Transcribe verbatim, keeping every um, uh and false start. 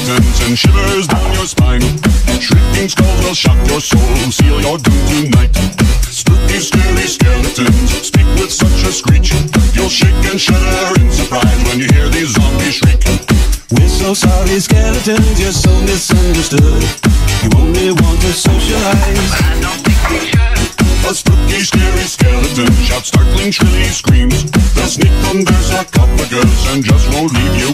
skeletons and shivers down your spine. Shrieking skulls will shock your soul, seal your doom tonight. Spooky, scary skeletons speak with such a screech. You'll shake and shudder in surprise when you hear these zombies shriek. We're so sorry, skeletons, you're so misunderstood. You only want to socialize. I don't think we should. A spooky, scary skeleton shouts startling, shrilly screams. They'll sneak under sarcophagus and just won't leave you